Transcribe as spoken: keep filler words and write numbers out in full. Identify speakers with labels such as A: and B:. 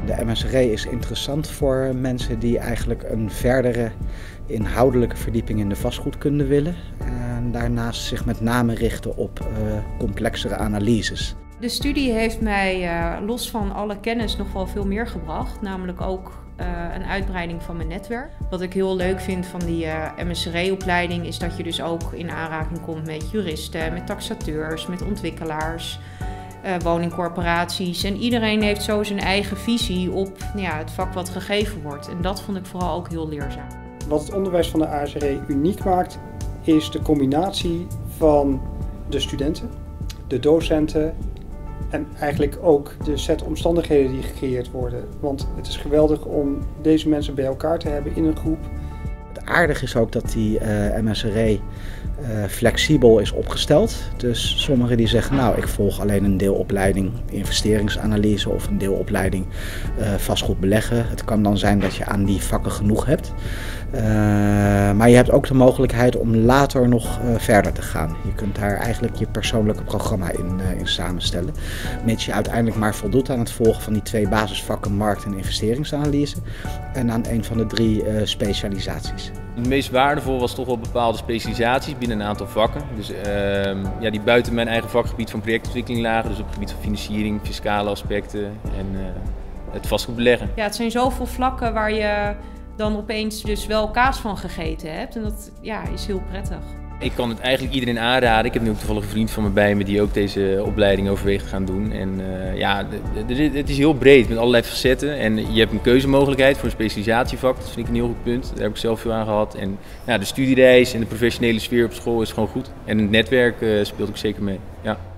A: De M S R E is interessant voor mensen die eigenlijk een verdere inhoudelijke verdieping in de vastgoedkunde willen. En daarnaast zich met name richten op uh, complexere analyses.
B: De studie heeft mij uh, los van alle kennis nog wel veel meer gebracht, namelijk ook uh, een uitbreiding van mijn netwerk. Wat ik heel leuk vind van die uh, M S R E-opleiding is dat je dus ook in aanraking komt met juristen, met taxateurs, met ontwikkelaars, uh, woningcorporaties. En iedereen heeft zo zijn eigen visie op nou ja, het vak wat gegeven wordt. En dat vond ik vooral ook heel leerzaam.
C: Wat het onderwijs van de A S R E uniek maakt, is de combinatie van de studenten, de docenten en eigenlijk ook de set omstandigheden die gecreëerd worden. Want het is geweldig om deze mensen bij elkaar te hebben in een groep.
A: Het aardige is ook dat die uh, M S R E uh, flexibel is opgesteld. Dus sommigen die zeggen, nou ik volg alleen een deelopleiding investeringsanalyse of een deelopleiding uh, vastgoed beleggen. Het kan dan zijn dat je aan die vakken genoeg hebt. Uh, maar je hebt ook de mogelijkheid om later nog uh, verder te gaan. Je kunt daar eigenlijk je persoonlijke programma in, uh, in samenstellen. Mits je uiteindelijk maar voldoet aan het volgen van die twee basisvakken markt- en investeringsanalyse. En aan een van de drie uh, specialisaties.
D: Het meest waardevol was toch wel bepaalde specialisaties binnen een aantal vakken. Dus uh, ja, die buiten mijn eigen vakgebied van projectontwikkeling lagen. Dus op het gebied van financiering, fiscale aspecten en uh, het vastgoed beleggen.
B: Ja, het zijn zoveel vlakken waar je dan opeens dus wel kaas van gegeten hebt. En dat ja, is heel prettig.
D: Ik kan het eigenlijk iedereen aanraden. Ik heb nu ook toevallig een vriend van me bij me die ook deze opleiding overweegt te gaan doen. En uh, ja, het is heel breed met allerlei facetten. En je hebt een keuzemogelijkheid voor een specialisatievak. Dat vind ik een heel goed punt. Daar heb ik zelf veel aan gehad. En ja, de studiereis en de professionele sfeer op school is gewoon goed. En het netwerk uh, speelt ook zeker mee. Ja.